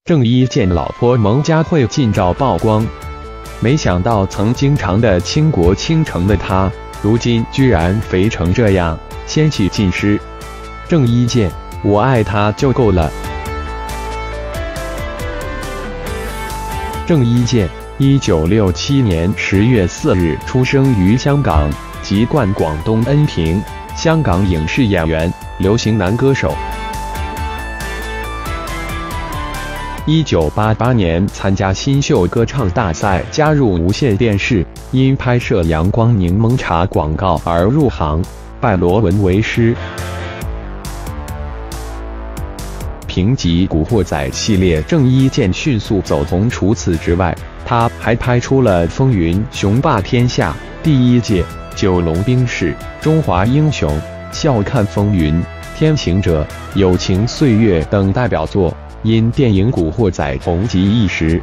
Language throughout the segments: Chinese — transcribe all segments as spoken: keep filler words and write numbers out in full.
郑伊健老婆蒙嘉慧近照曝光，没想到曾经常的倾国倾城的他，如今居然肥成这样，仙气尽失。郑伊健，我爱他就够了。郑伊健，一九六七年十月四日出生于香港，籍贯广东恩平，香港影视演员、流行男歌手。一九八八年参加新秀歌唱大赛，加入无线电视，因拍摄阳光柠檬茶广告而入行，拜罗文为师。凭藉《古惑仔》系列，郑伊健迅速走红。除此之外，他还拍出了《风云雄霸天下》、第一届、九龙冰室、中华英雄、笑看风云、天行者、友情岁月等代表作。因电影《古惑仔》红极一时。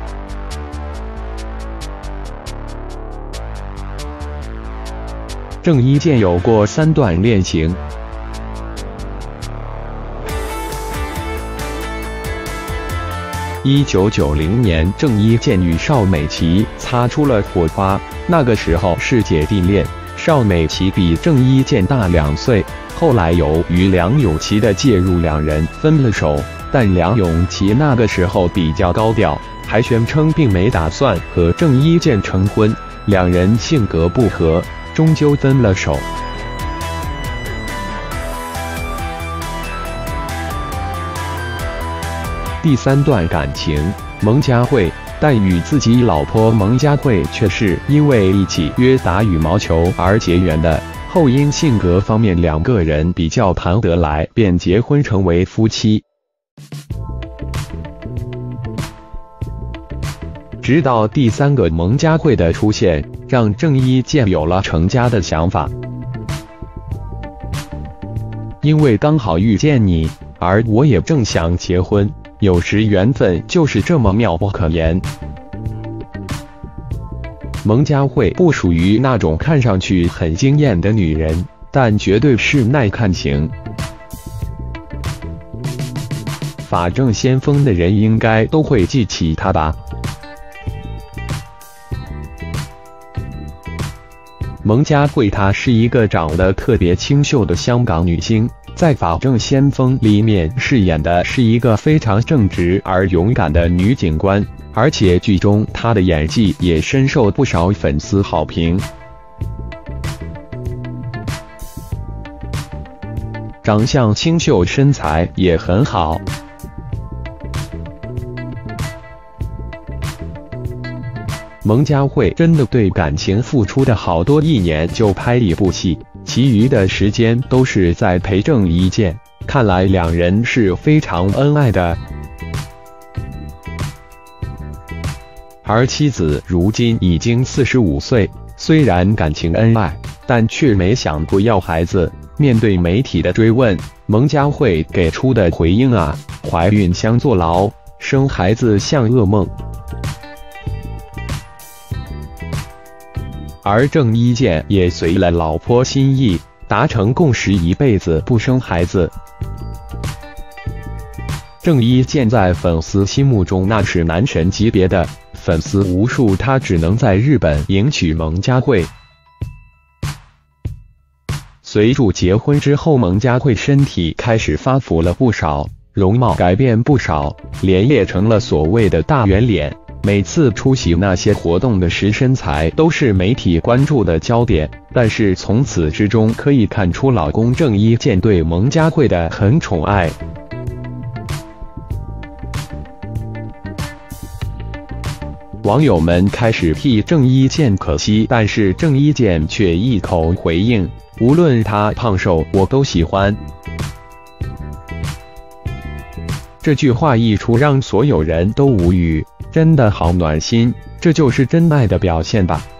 郑伊健有过三段恋情。一九九零年，郑伊健与邵美琪擦出了火花，那个时候是姐弟恋，邵美琪比郑伊健大两岁。后来由于梁咏琪的介入，两人分了手。但梁咏琪那个时候比较高调，还宣称并没打算和郑伊健成婚，两人性格不合，终究分了手。第三段感情，蒙嘉慧，但与自己老婆蒙嘉慧却是因为一起约打羽毛球而结缘的，后因性格方面两个人比较谈得来，便结婚成为夫妻。直到第三个蒙嘉慧的出现，让郑伊健有了成家的想法。因为刚好遇见你，而我也正想结婚，有时缘分就是这么妙不可言。蒙嘉慧不属于那种看上去很惊艳的女人，但绝对是耐看型。法证先锋的人应该都会记起她吧。蒙嘉慧她是一个长得特别清秀的香港女星，在《法证先锋》里面饰演的是一个非常正直而勇敢的女警官，而且剧中她的演技也深受不少粉丝好评。长相清秀，身材也很好。蒙嘉慧真的对感情付出的好多，一年就拍一部戏，其余的时间都是在陪郑伊健，看来两人是非常恩爱的。而妻子如今已经四十五岁，虽然感情恩爱，但却没想过要孩子。面对媒体的追问，蒙嘉慧给出的回应啊，怀孕像坐牢，生孩子像噩梦。而郑伊健也随了老婆心意，达成共识，一辈子不生孩子。郑伊健在粉丝心目中那是男神级别的，粉丝无数，他只能在日本迎娶蒙嘉慧。随着结婚之后，蒙嘉慧身体开始发福了不少，容貌改变不少，脸也成了所谓的大圆脸。每次出席那些活动的时，身材都是媒体关注的焦点。但是从此之中可以看出，老公郑伊健对蒙嘉慧的很宠爱。网友们开始替郑伊健可惜，但是郑伊健却一口回应：无论他胖瘦，我都喜欢。这句话一出，让所有人都无语。真的好暖心，这就是真爱的表现吧。